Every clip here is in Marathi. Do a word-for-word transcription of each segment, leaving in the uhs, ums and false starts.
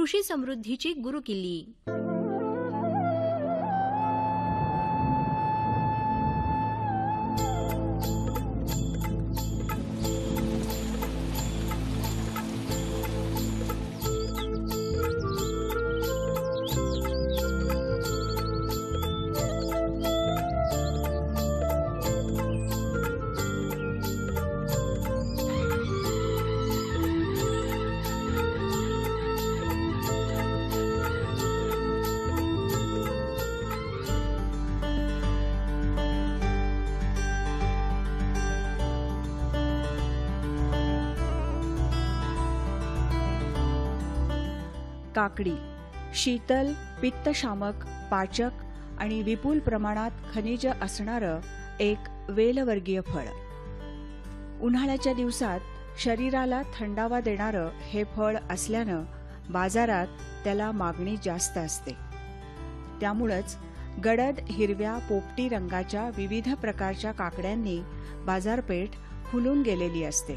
कृषी समृद्धीची गुरुकिल्ली. काकडी शीतल, पित्तशामक, पाचक आणि विपुल प्रमाणात खनिज असणारं एक वेलवर्गीय फळ. उन्हाळ्याच्या दिवसात शरीराला थंडावा देणारं हे फळ असल्यानं बाजारात त्याला मागणी जास्त असते. त्यामुळंच गडद हिरव्या पोपटी रंगाच्या विविध प्रकारच्या काकड्यांनी बाजारपेठ फुलून गेलेली असते.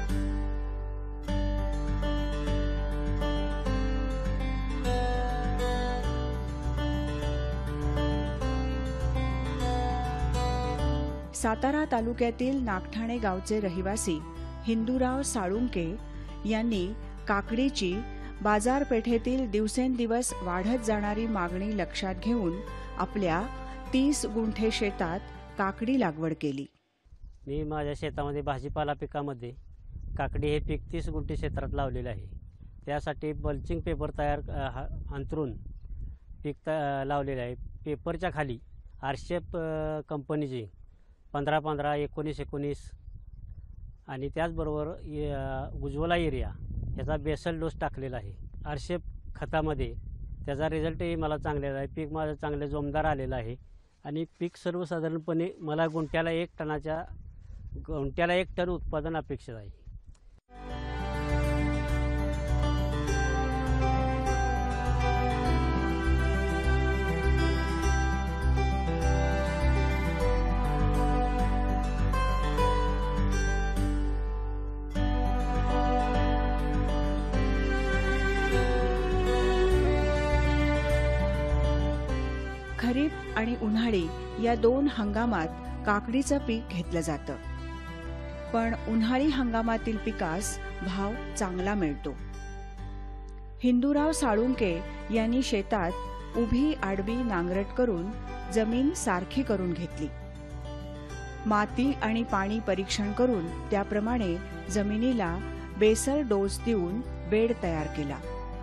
सातारा तालुक्यातील नागठाणे गावचे रहिवासी हिंदूराव साळुंके यांनी काकडीची बाजारपेठेतील दिवसेंदिवस वाढत जाणारी मागणी लक्षात घेऊन आपल्या तीस गुंठे शेतात काकडी लागवड केली. मी माझ्या शेतामध्ये भाजीपाला पिकामध्ये काकडी हे पीक तीस गुंठे क्षेत्रात लावलेले आहे. त्यासाठी बल्चिंग पेपर तयार अंतरून पीक लावलेले आहे. पेपरच्या खाली आरशेप कंपनीची पंधरा पंधरा एकोणीस एकोणीस आणि त्याचबरोबर उज्ज्वला एरिया याचा बेसल डोस टाकलेला आहे. आरशेप खतामध्ये त्याचा रिझल्टही मला चांगलेला आहे. पीक माझं चांगले जोमदार आलेलं आहे आणि पीक सर्वसाधारणपणे मला गुंठ्याला एक टनाच्या गुंठ्याला एक टन उत्पादन अपेक्षित आहे. खरीप आणि उन्हाळी या दोन हंगामात काकडीचं पीक घेतलं जातं. पण उन्हाळी हंगामातील पिकास भाव चांगला मिळतो. हिंदूराव साळुंके यांनी शेतात उभी आडवी नांगरट करून जमीन सारखी करून घेतली. माती आणि पाणी परीक्षण करून त्याप्रमाणे जमिनीला बेसल डोस देऊन बेड तयार केला.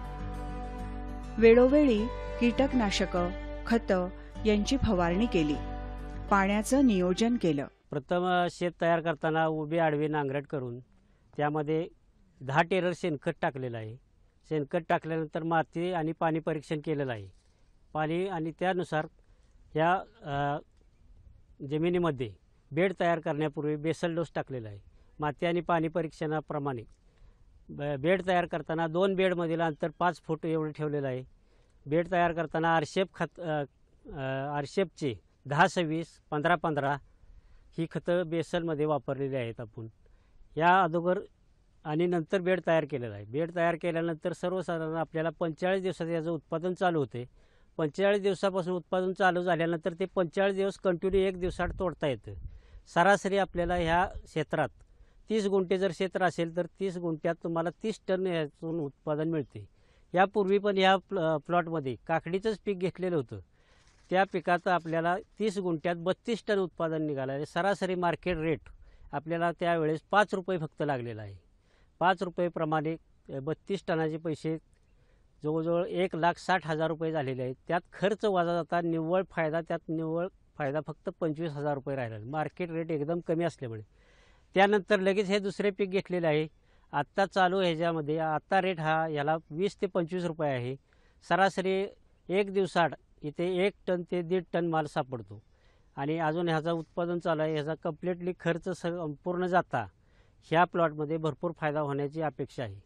वेळोवेळी कीटकनाशकं, खतं यांची फवारणी केली. पाण्याचं नियोजन केलं. प्रथम शेत तयार करताना उभी आडवी नांगरट करून त्यामध्ये दहा टेरर शेणखत टाकलेलं आहे. शेणखत टाकल्यानंतर माती आणि पाणी परीक्षण केलेलं आहे. पाणी आणि त्यानुसार या जमिनीमध्ये बेड तयार करण्यापूर्वी बेसल डोस टाकलेला आहे. माती आणि पाणी परीक्षणाप्रमाणे बेड तयार करताना दोन बेडमधील अंतर पाच फूट एवढं ठेवलेलं आहे. बेड तयार करताना आरशेप खत आरशेपचे दहा सव्वीस पंधरा पंधरा ही खतं बेसलमध्ये वापरलेली आहेत आपण. या अगोदर आणि नंतर बेड तयार केलेला आहे. बेड तयार केल्यानंतर सर्वसाधारण आपल्याला पंचेचाळीस दिवसात याचं उत्पादन चालू होते. पंचेचाळीस दिवसापासून उत्पादन चालू झाल्यानंतर ते पंचेचाळीस दिवस कंटिन्यू एक दिवसात तोडता येतं. सरासरी आपल्याला ह्या क्षेत्रात तीस गुंठे जर क्षेत्र असेल तर तीस गुंठ्यात तुम्हाला तीस टन यातून उत्पादन मिळते. यापूर्वी पण ह्या प्ल प्लॉटमध्ये काकडीचंच पीक घेतलेलं होतं. त्या पिकाचं आपल्याला तीस गुंठ्यात बत्तीस टन उत्पादन निघालं आहे. सरासरी मार्केट रेट आपल्याला त्यावेळेस पाच रुपये फक्त लागलेला आहे. पाच रुपयेप्रमाणे बत्तीस टनाचे पैसे जवळजवळ एक लाख साठ हजार रुपये झालेले आहेत. त्यात खर्च वजा जाता निव्वळ फायदा त्यात निव्वळ फायदा फक्त पंचवीस हजार रुपये राहिला. मार्केट रेट एकदम कमी असल्यामुळे त्यानंतर लगेच हे दुसरे पीक घेतलेले आहे. आत्ता चालू ह्याच्यामध्ये आत्ता रेट हा याला वीस ते पंचवीस रुपये आहे. सरासरी एक दिवसाड इथे एक टन ते दीड टन माल सापडतो आणि अजून ह्याचा उत्पादन चालू आहे. ह्याचा कम्प्लिटली खर्च संपूर्ण जाता ह्या प्लॉटमध्ये भरपूर फायदा होण्याची अपेक्षा आहे.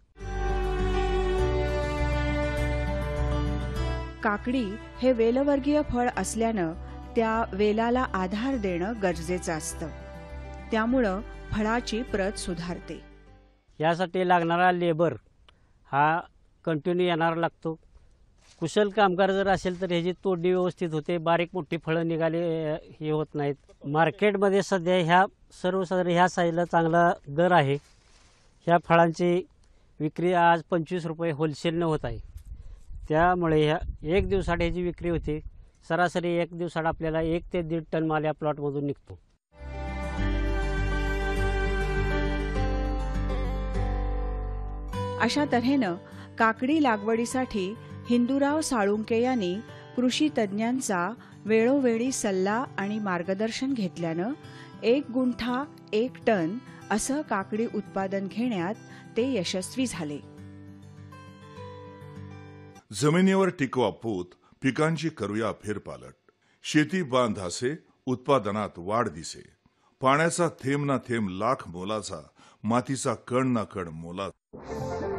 काकडी हे वेलवर्गीय फळ असल्यानं त्या वेलाला आधार देणं गरजेचं असतं. त्यामुळं फळाची प्रत सुधारते. यासाठी लागणारा लेबर हा कंटिन्यू येणारा लागतो. कुशल कामगार जर असेल तर ह्याची तोडणी व्यवस्थित होते, बारीक मोठी फळं निघाले अ, हे होत नाहीत. मार्केटमध्ये सध्या ह्या सर्वसाधारण ह्या साईजला चांगला दर आहे. ह्या फळांची विक्री आज पंचवीस रुपये होलसेलनं होत आहे. त्यामुळे ह्या एक दिवसाड ह्याची विक्री होते. सरासरी एक दिवसाड आपल्याला एक ते दीड टन माल या प्लॉटमधून निघतो. अशा तऱ्हेनं काकडी लागवडीसाठी हिंदूराव साळुंके यांनी कृषी तज्ज्ञांचा वेळोवेळी सल्ला आणि मार्गदर्शन घेतल्यानं एक गुंठा एक टन असं काकडी उत्पादन घेण्यात ते यशस्वी झाले. जमिनीवर टिकवा पूत, पिकांची करूया फेरपालट. शेती बांध असे, उत्पादनात वाढ दिसे. पाण्याचा थेंब ना थेंब लाख मोलाचा, मातीचा कण ना कण मोलाचा.